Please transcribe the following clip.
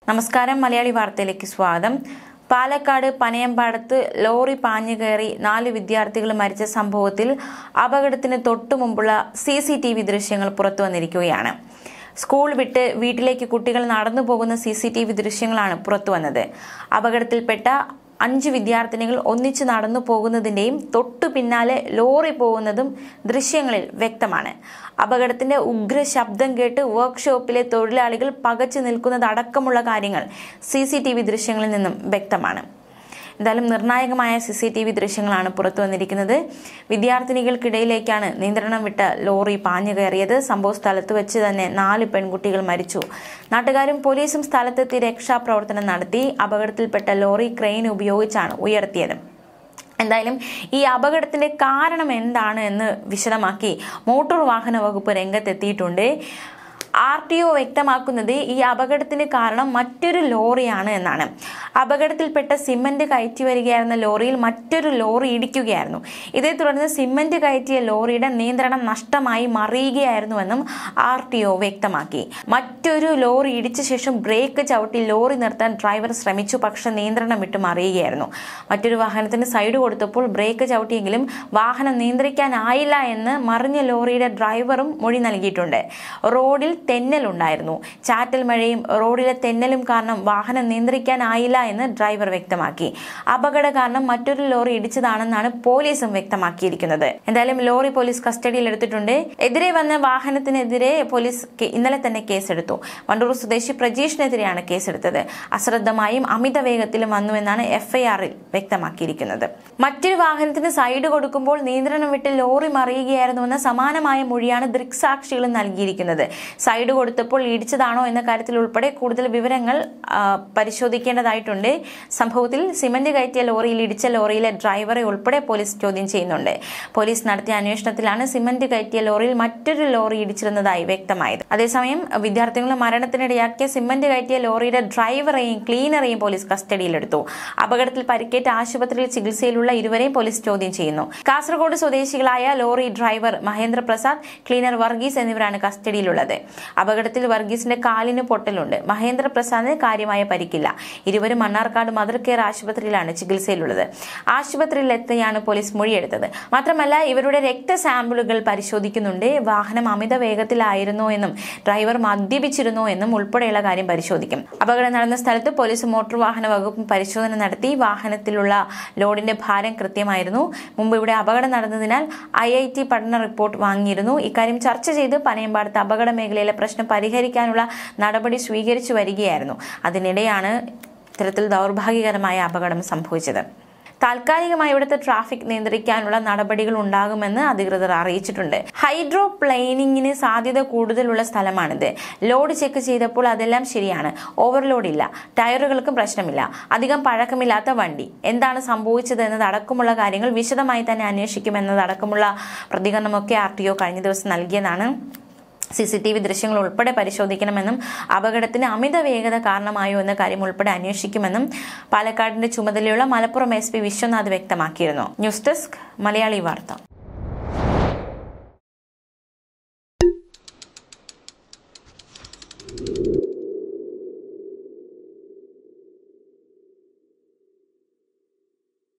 നമസ്കാരം. മലയാളി വാർത്തയിലേക്ക് സ്വാഗതം. പാലക്കാട് പനയമ്പാടത്ത് ലോറി പാഞ്ഞുകയറി 4 വിദ്യാർത്ഥികൾ മരിച്ച സംഭവത്തിൽ അപകടത്തിന് തൊട്ടുമുമ്പുള്ള CCTV ദൃശ്യങ്ങൾ പുറത്തുവന്നിരിക്കുകയാണ്. സ്കൂൾ വിട്ട് വീട്ടിലേക്ക് കുട്ടികൾ നടന്നു പോകുന്ന CCTV ദൃശ്യങ്ങളാണ് പുറത്തുവന്നത്. അപകടത്തിൽപ്പെട്ട 5 വിദ്യാർത്ഥിനികൾ ഒന്നിച്ചു നടന്നു പോകുന്നതിന്റെയും തൊട്ടു പിന്നാലെ ലോറി പോകുന്നതും ദൃശ്യങ്ങളിൽ വ്യക്തമാണ്. അപകടത്തിന്റെ ഉഗ്ര ശബ്ദം കേട്ട് വർക്ക്ഷോപ്പിലെ തൊഴിലാളികൾ പകച്ചു നിൽക്കുന്നതടക്കമുള്ള കാര്യങ്ങൾ CCTV ദൃശ്യങ്ങളിൽ നിന്നും വ്യക്തമാണ്. എന്തായാലും നിർണായകമായ CCTV ദൃശ്യങ്ങളാണ് പുറത്തു വന്നിരിക്കുന്നത്. വിദ്യാർത്ഥിനികൾക്കിടയിലേക്കാണ് നിയന്ത്രണം വിട്ട ലോറി പാഞ്ഞുകയറിയത്. സംഭവ സ്ഥലത്ത് വെച്ച് തന്നെ 4 പെൺകുട്ടികൾ മരിച്ചു. നാട്ടുകാരും പോലീസും സ്ഥലത്തെത്തി രക്ഷാപ്രവർത്തനം നടത്തി. അപകടത്തിൽപ്പെട്ട ലോറി ക്രെയിൻ ഉപയോഗിച്ചാണ് ഉയർത്തിയത്. എന്തായാലും ഈ അപകടത്തിന്റെ കാരണം എന്താണ് എന്ന് വിശദമാക്കി മോട്ടോർ വാഹന വകുപ്പ് രംഗത്തെത്തിയിട്ടുണ്ട്. RTO വ്യക്തമാക്കുന്നത് ഈ അപകടത്തിന് കാരണം മറ്റൊരു ലോറിയാണ് എന്നാണ്. അപകടത്തിൽപ്പെട്ട സിമന്റ് കയറ്റി വരികയായിരുന്ന ലോറിയിൽ മറ്റൊരു ലോറി ഇടിക്കുകയായിരുന്നു. ഇതേ തുടർന്ന് സിമന്റ് കയറ്റിയ ലോറിയുടെ നിയന്ത്രണം നഷ്ടമായി മറിയുകയായിരുന്നുവെന്നും RTO വ്യക്തമാക്കി. മറ്റൊരു ലോറി ഇടിച്ച ശേഷം ബ്രേക്ക് ചവിട്ടി ലോറി നിർത്താൻ ഡ്രൈവർ ശ്രമിച്ചു. പക്ഷെ നിയന്ത്രണം വിട്ട് മറിയുകയായിരുന്നു. മറ്റൊരു വാഹനത്തിന് സൈഡ് കൊടുത്തപ്പോൾ ബ്രേക്ക് ചവിട്ടിയെങ്കിലും വാഹനം നിയന്ത്രിക്കാനായില്ല എന്ന് മറിഞ്ഞ ലോറിയുടെ ഡ്രൈവറും മൊഴി നൽകിയിട്ടുണ്ട്. റോഡിൽ തെന്നലുണ്ടായിരുന്നു. ചാറ്റൽ മഴയും റോഡിലെ തെന്നലും കാരണം വാഹനം നിയന്ത്രിക്കാനായില്ല എന്ന് ഡ്രൈവർ വ്യക്തമാക്കി. അപകട കാരണം മറ്റൊരു ലോറി ഇടിച്ചതാണെന്നാണ് പോലീസും വ്യക്തമാക്കിയിരിക്കുന്നത്. എന്തായാലും ലോറി പോലീസ് കസ്റ്റഡിയിൽ എടുത്തിട്ടുണ്ട്. എതിരെ വന്ന വാഹനത്തിനെതിരെ പോലീസ് ഇന്നലെ തന്നെ കേസെടുത്തു. വണ്ടൂർ സ്വദേശി പ്രജീഷിനെതിരെയാണ് കേസെടുത്തത്. അശ്രദ്ധമായും അമിത വേഗത്തിലും വന്നുവെന്നാണ് FIR-ൽ വ്യക്തമാക്കിയിരിക്കുന്നത്. മറ്റൊരു വാഹനത്തിന് സൈഡ് കൊടുക്കുമ്പോൾ നിയന്ത്രണം വിട്ട് ലോറി മറിയുകയായിരുന്നുവെന്ന സമാനമായ മൊഴിയാണ് ദൃക്സാക്ഷികളും നൽകിയിരിക്കുന്നത്. സൈഡ് കൊടുത്തപ്പോൾ ഇടിച്ചതാണോ എന്ന കാര്യത്തിൽ ഉൾപ്പെടെ കൂടുതൽ വിവരങ്ങൾ പരിശോധിക്കേണ്ടതായിട്ടുണ്ട്. സംഭവത്തിൽ സിമന്റ് കയറ്റിയ ലോറിയിൽ ഇടിച്ച ലോറിയിലെ ഡ്രൈവറെ ഉൾപ്പെടെ പോലീസ് ചോദ്യം ചെയ്യുന്നുണ്ട്. പോലീസ് നടത്തിയ അന്വേഷണത്തിലാണ് സിമന്റ് കയറ്റിയ ലോറിയിൽ മറ്റൊരു ലോറി ഇടിച്ചിരുന്നതായി വ്യക്തമായത്. അതേസമയം വിദ്യാർത്ഥികളുടെ മരണത്തിനിടയാക്കിയ സിമന്റ് കയറ്റിയ ലോറിയുടെ ഡ്രൈവറെയും ക്ലീനറെയും പോലീസ് കസ്റ്റഡിയിലെടുത്തു. അപകടത്തിൽ പരിക്കേറ്റ ആശുപത്രിയിൽ ചികിത്സയിലുള്ള ഇരുവരെയും പോലീസ് ചോദ്യം ചെയ്യുന്നു. കാസർഗോഡ് സ്വദേശികളായ lorry driver Mahendra Prasad, cleaner Varghese എന്നിവരാണ് കസ്റ്റഡിയിലുള്ളത്. അപകടത്തിൽ വർഗീസിന്റെ കാലിന് പൊട്ടലുണ്ട്. മഹേന്ദ്ര പ്രസാദിന് കാര്യമായ പരിക്കില്ല. ഇരുവരും മണ്ണാർക്കാട് മദർ കെയർ ആശുപത്രിയിലാണ് ചികിത്സയിലുള്ളത്. ആശുപത്രിയിലെത്തിയാണ് പോലീസ് മൊഴിയെടുത്തത്. മാത്രമല്ല ഇവരുടെ രക്തസാമ്പിളുകൾ പരിശോധിക്കുന്നുണ്ട്. വാഹനം അമിത വേഗത്തിലായിരുന്നോ എന്നും ഡ്രൈവർ മദ്യപിച്ചിരുന്നോ എന്നും ഉൾപ്പെടെയുള്ള കാര്യം പരിശോധിക്കും. അപകടം നടന്ന സ്ഥലത്ത് പോലീസ് മോട്ടോർ വാഹന വകുപ്പ് പരിശോധന നടത്തി. വാഹനത്തിലുള്ള ലോഡിന്റെ ഭാരം കൃത്യമായിരുന്നു. മുമ്പ് ഇവിടെ അപകടം നടന്നതിനാൽ IIT പഠന റിപ്പോർട്ട് വാങ്ങിയിരുന്നു. ഇക്കാര്യം ചർച്ച ചെയ്ത് പനയമ്പാടത്ത് അപകട മേഖലയിലെ പ്രശ്നം പരിഹരിക്കാനുള്ള നടപടി സ്വീകരിച്ചു വരികയായിരുന്നു. അതിനിടെയാണ് ഇത്തരത്തിൽ ദൗർഭാഗ്യകരമായ അപകടം സംഭവിച്ചത്. താൽക്കാലികമായി ഇവിടുത്തെ ട്രാഫിക് നിയന്ത്രിക്കാനുള്ള നടപടികൾ ഉണ്ടാകുമെന്ന് അധികൃതർ അറിയിച്ചിട്ടുണ്ട്. ഹൈഡ്രോ പ്ലെയിനിങ്ങിന് സാധ്യത കൂടുതലുള്ള സ്ഥലമാണിത്. ലോഡ് ചെക്ക് ചെയ്തപ്പോൾ അതെല്ലാം ശരിയാണ്. ഓവർലോഡ് ഇല്ല. ടയറുകൾക്കും പ്രശ്നമില്ല. അധികം പഴക്കമില്ലാത്ത വണ്ടി. എന്താണ് സംഭവിച്ചത് എന്നതടക്കമുള്ള കാര്യങ്ങൾ വിശദമായി തന്നെ അന്വേഷിക്കുമെന്നതടക്കമുള്ള പ്രതികരണമൊക്കെ RTO കഴിഞ്ഞ ദിവസം നൽകിയതാണ്. CCTV ദൃശ്യങ്ങൾ ഉൾപ്പെടെ പരിശോധിക്കണമെന്നും അപകടത്തിന് അമിത വേഗത കാരണമായോ എന്ന കാര്യം ഉൾപ്പെടെ അന്വേഷിക്കുമെന്നും പാലക്കാടിന്റെ ചുമതലയുള്ള മലപ്പുറം SP വിശ്വനാഥ് വ്യക്തമാക്കിയിരുന്നു. ന്യൂസ് ഡെസ്ക് മലയാളി വാർത്ത.